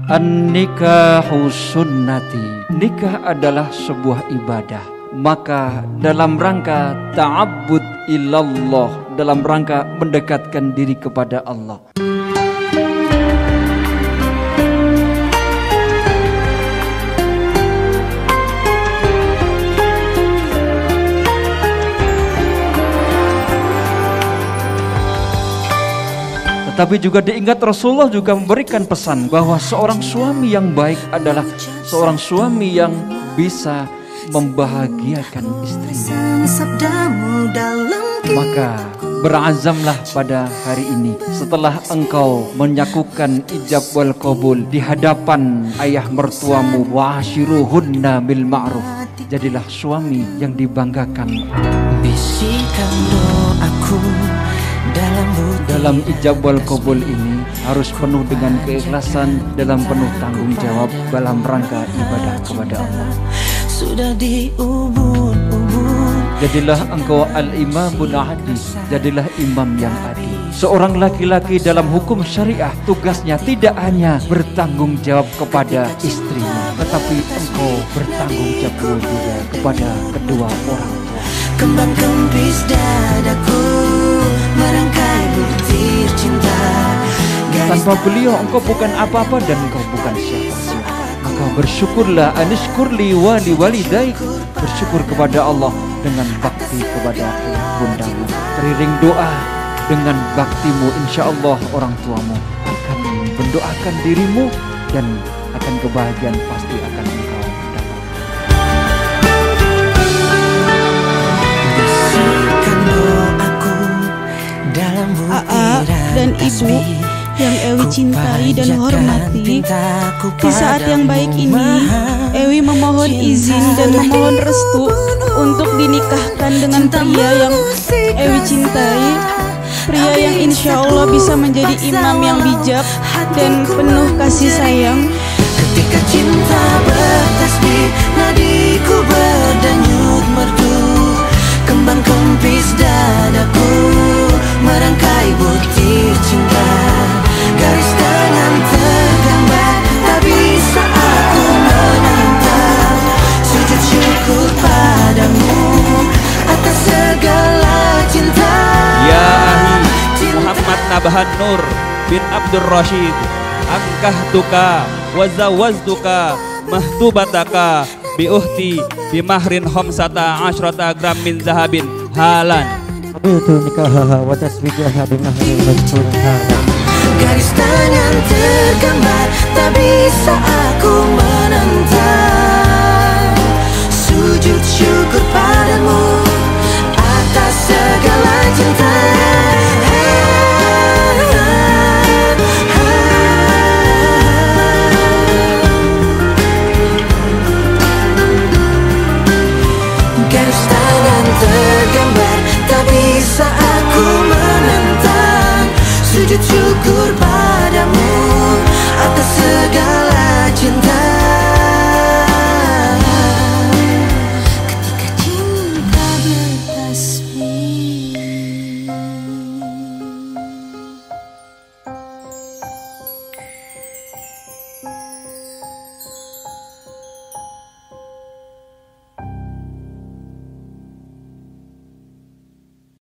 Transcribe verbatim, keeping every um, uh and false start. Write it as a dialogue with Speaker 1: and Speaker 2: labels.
Speaker 1: An-nikahu sunnati. Nikah adalah sebuah ibadah. Maka dalam rangka ta'abbud ilallah, dalam rangka mendekatkan diri kepada Allah. Tapi juga diingat Rasulullah juga memberikan pesan bahwa seorang suami yang baik adalah seorang suami yang bisa membahagiakan istrinya. Maka berazamlah pada hari ini, setelah engkau menyakukan ijab wal qabul di hadapan ayah mertuamu, wa ashiruhunna bil ma'ruf, jadilah suami yang dibanggakan.
Speaker 2: Bisikan doaku
Speaker 1: dalam ijab wal qabul ini harus penuh dengan keikhlasan, dalam penuh tanggung jawab dalam rangka ibadah kepada Allah.
Speaker 2: Sudah diubun-ubun.
Speaker 1: Jadilah engkau al-imamun adil, jadilah imam yang adil. Seorang laki-laki dalam hukum syariah tugasnya tidak hanya bertanggung jawab kepada istrinya, tetapi engkau bertanggung jawab juga kepada kedua orang tua.
Speaker 2: Kembang kempis dadaku merangkai butir cinta.
Speaker 1: Tanpa beliau engkau bukan apa-apa dan engkau bukan siapa-siapa. Maka bersyukurlah, anishkurli wali walidaik, bersyukur kepada Allah dengan bakti kepada ayah bundamu. Teriring doa dengan baktimu, insya Allah orang tuamu akan mendoakan dirimu dan akan kebahagiaan pasti akan engkau dapat.
Speaker 3: Aa dan ibu yang Ewi cintai dan hormati, di saat yang baik ini Ewi memohon izin dan memohon restu untuk dinikahkan dengan pria yang Ewi cintai, pria yang insya Allah bisa menjadi imam yang bijak dan penuh kasih sayang.
Speaker 2: Ketika cinta bertasbih, nadiku berdenyut merdu, kembang kempis dadaku merangkai butir cinta. Garis tangan tergambar, tak bisa aku menentang. Sujud syukur padamu atas segala cinta.
Speaker 4: Ya ahi Muhammad Nabahan Nur bin Abdul Rashid, angkah tuka wazawazduka mahtubataka biuhti bimahrin khamsata asyrata gram min zahabin halan.
Speaker 5: Itu nikah wa tasbiqaha bimahrin mazkur halan.
Speaker 2: Garis tangan tergambar, tak bisa